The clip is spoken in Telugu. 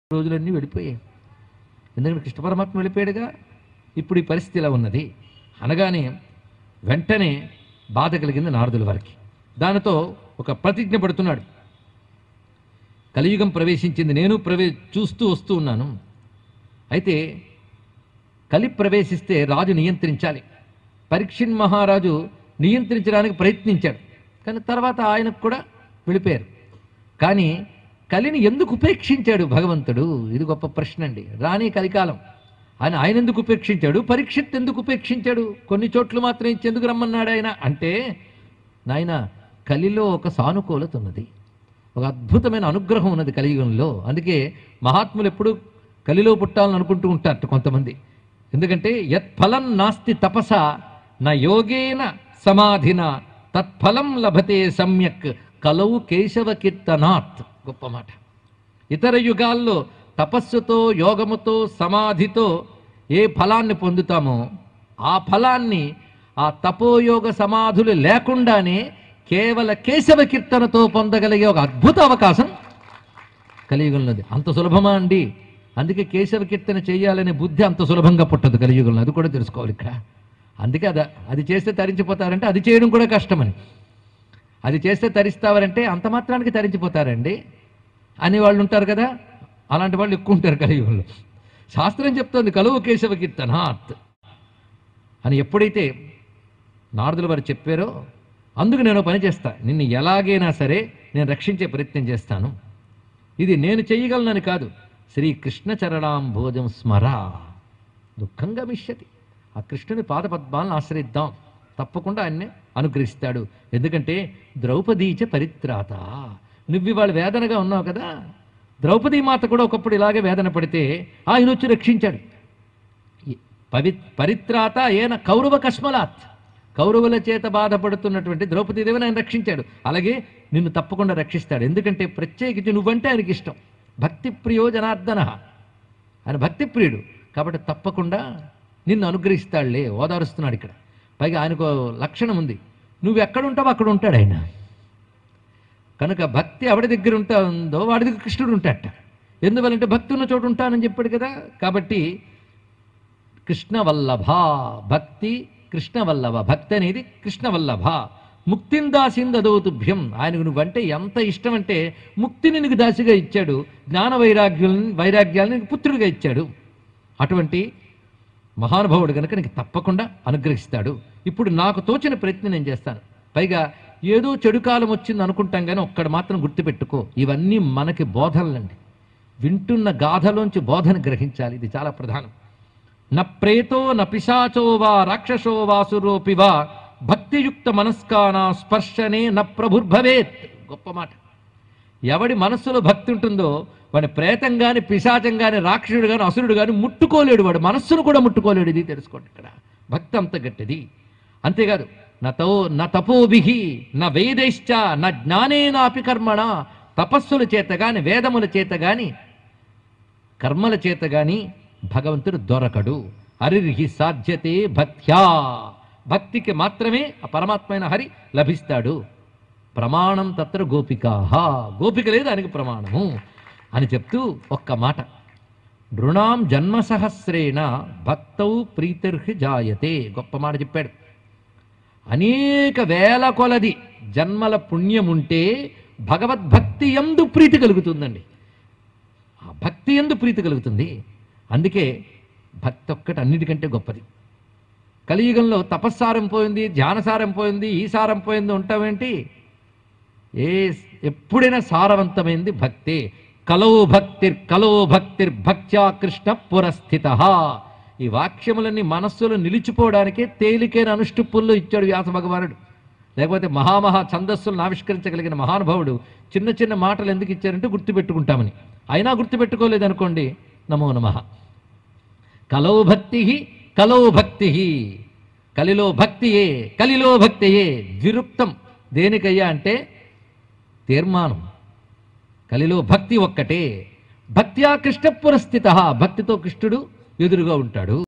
రోజులన్నీ వెళ్ళిపోయాయి. ఎందుకంటే కృష్ణ పరమాత్మ వెళ్ళిపోయాడుగా. ఇప్పుడు ఈ పరిస్థితి ఇలా ఉన్నది అనగానే వెంటనే బాధ కలిగింది నారదుల వారికి. దానితో ఒక ప్రతిజ్ఞ పడుతున్నాడు. కలియుగం ప్రవేశించింది, నేను చూస్తూ వస్తూ ఉన్నాను. అయితే కలి ప్రవేశిస్తే రాజు నియంత్రించాలి. పరీక్షిన్ మహారాజు నియంత్రించడానికి ప్రయత్నించాడు, కానీ తర్వాత ఆయనకు కూడా వెళ్ళిపోయారు. కానీ కలిని ఎందుకు ఉపేక్షించాడు భగవంతుడు? ఇది గొప్ప ప్రశ్న అండి. రాని కలికాలం ఆయన ఎందుకు ఉపేక్షించాడు? పరీక్షిత్ ఎందుకు ఉపేక్షించాడు? కొన్ని చోట్ల మాత్రం ఇచ్చేందుకు రమ్మన్నాడు ఆయన అంటే, నాయన కలిలో ఒక సానుకూలత ఉన్నది, ఒక అద్భుతమైన అనుగ్రహం ఉన్నది కలియుగంలో. అందుకే మహాత్ములు ఎప్పుడు కలిలో పుట్టాలని అనుకుంటూ ఉంటారు కొంతమంది. ఎందుకంటే యత్ఫలం నాస్తి తపస నా యోగేన సమాధిన తత్ఫలం లభతే సమ్యక్ కలవు కేశవ కీర్తనాత్. గొప్ప మాట. ఇతర యుగాల్లో తపస్సుతో యోగముతో సమాధితో ఏ ఫలాన్ని పొందుతామో ఆ ఫలాన్ని ఆ తపోయోగ సమాధులు లేకుండానే కేవల కేశవ కీర్తనతో పొందగలిగే ఒక అద్భుత అవకాశం కలియుగంలోది. అంత సులభమా అండి? అందుకే కేశవ కీర్తన చేయాలనే బుద్ధి అంత సులభంగా పుట్టదు కలియుగంలో. అది కూడా తెలుసుకోవాలి ఇక్కడ. అందుకే అది చేస్తే తరించిపోతారంటే అది చేయడం కూడా కష్టమని. అది చేస్తే తరిస్తావారంటే అంత మాత్రానికి తరించిపోతారండి అని వాళ్ళు ఉంటారు కదా. అలాంటి వాళ్ళు ఎక్కువ ఉంటారు కలియుగంలో. శాస్త్రం చెప్తోంది కలువు కేశవ కీర్తనాత్ అని. ఎప్పుడైతే నారదుల వారు చెప్పారో అందుకు నేను పని చేస్తా, నిన్ను ఎలాగైనా సరే నేను రక్షించే ప్రయత్నం చేస్తాను. ఇది నేను చెయ్యగలనని కాదు, శ్రీకృష్ణ చరణాంభోజం స్మర దుఃఖంగా మిష్యతి. ఆ కృష్ణుని పాదపద్మాలను ఆశ్రయిద్దాం, తప్పకుండా ఆయన్ని అనుగ్రహిస్తాడు. ఎందుకంటే ద్రౌపదీచ పరిత్రాత. నువ్వు ఇవాళ వేదనగా ఉన్నావు కదా, ద్రౌపదీ మాత కూడా ఒకప్పుడు ఇలాగే వేదన పడితే ఆయన వచ్చి రక్షించాడు. పరిత్రాత ఏన కౌరవ కస్మలాత్, కౌరవుల చేత బాధపడుతున్నటువంటి ద్రౌపదీదేవిని ఆయన రక్షించాడు. అలాగే నిన్ను తప్పకుండా రక్షిస్తాడు. ఎందుకంటే ప్రత్యేకించి నువ్వంటే ఆయనకి ఇష్టం. భక్తి ప్రియో జనార్దన, ఆయన భక్తి ప్రియుడు కాబట్టి తప్పకుండా నిన్ను అనుగ్రహిస్తాడులే. ఓదారుస్తున్నాడు ఇక్కడ. పైగా ఆయనకు లక్షణం ఉంది, నువ్వు ఎక్కడుంటావో అక్కడ ఉంటాడు ఆయన. కనుక భక్తి ఎవడి దగ్గర ఉంటుందో వాడి దగ్గర కృష్ణుడు ఉంటాడట. ఎందువల్లంటే భక్తి ఉన్న చోటు ఉంటానని చెప్పాడు కదా. కాబట్టి కృష్ణవల్లభ భక్తి, కృష్ణవల్లభ భక్తి అనేది కృష్ణవల్లభ. ముక్తిందాసిందదోతుభ్యం. ఆయనకు నువ్వంటే ఎంత ఇష్టం అంటే ముక్తిని నీకు దాసిగా ఇచ్చాడు, జ్ఞాన వైరాగ్యాలను నీకు పుత్రుడిగా ఇచ్చాడు. అటువంటి మహానుభావుడు కనుక నీకు తప్పకుండా అనుగ్రహిస్తాడు. ఇప్పుడు నాకు తోచిన ప్రయత్నం నేను చేస్తాను. పైగా ఏదో చెడు కాలం వచ్చింది అనుకుంటాం కానీ ఒక్కడు మాత్రం గుర్తుపెట్టుకో, ఇవన్నీ మనకి బోధనలండి. వింటున్న గాథలోంచి బోధన గ్రహించాలి, ఇది చాలా ప్రధానం. న ప్రేతో న పిశాచో వా రాక్షసో వాసురోపి వా భక్తియుక్త మనస్కానా స్పర్శనే న ప్రభుర్భవేత్. గొప్ప మాట. ఎవడి మనస్సులో భక్తి ఉంటుందో వాడి ప్రేతం గాని పిశాచం గాని రాక్షసుడు గాని అసురుడు గాని ముట్టుకోలేడు, వాడు మనస్సును కూడా ముట్టుకోలేడు. ఇది తెలుసుకోండి ఇక్కడ. భక్తి అంత గట్టిది. అంతేకాదు న తపోభిః న వేదైశ్చ న జ్ఞానేనాపి కర్మణ. తపస్సుల చేత గాని వేదముల చేత గాని కర్మల చేత గాని భగవంతుడు దొరకడు. హరిర్హి సాధ్యతే భక్త్యా. భక్తికి మాత్రమే ఆ పరమాత్మైన హరి లభిస్తాడు. ప్రమాణం తత్ర గోపికాః. గోపిక లేదు ఆయనకి ప్రమాణము అని చెప్తూ ఒక్క మాట, నృణాం జన్మసహస్రేణ భక్తౌ ప్రీతిర్హి జాయతే. గొప్ప మాట చెప్పాడు. అనేక వేల కొలది జన్మల పుణ్యం ఉంటే భగవద్భక్తి యందు ప్రీతి కలుగుతుందండి. ఆ భక్తి యందు ప్రీతి కలుగుతుంది. అందుకే భక్తి ఒక్కటి అన్నిటికంటే గొప్పది. కలియుగంలో తపస్సారం పోయింది, ధ్యానసారం పోయింది, ఈ సారం పోయింది ఉంటామేంటి? ఎప్పుడైనా సారవంతమైంది భక్తే. కలో భక్తిర్ భక్త్యా కృష్ణ పురస్థిత. ఈ వాక్యములన్నీ మనస్సులో నిలిచిపోవడానికే తేలికైన అనుష్ఠుప్పుల్లో ఇచ్చాడు వ్యాస భగవానుడు. లేకపోతే మహామహా ఛందస్సులను ఆవిష్కరించగలిగిన మహానుభావుడు చిన్న చిన్న మాటలు ఎందుకు ఇచ్చారంటే గుర్తుపెట్టుకుంటామని. అయినా గుర్తుపెట్టుకోలేదనుకోండి, నమో నమః. కలో భక్తి కలిలో భక్తియే ద్విరుక్తం. దేనికయ్యా అంటే తీర్మానం. కలిలో భక్తి ఒక్కటే. భక్త్యా కృష్ణ పురస్థిత. భక్తితో కృష్ణుడు ఎదురుగా ఉంటాడు.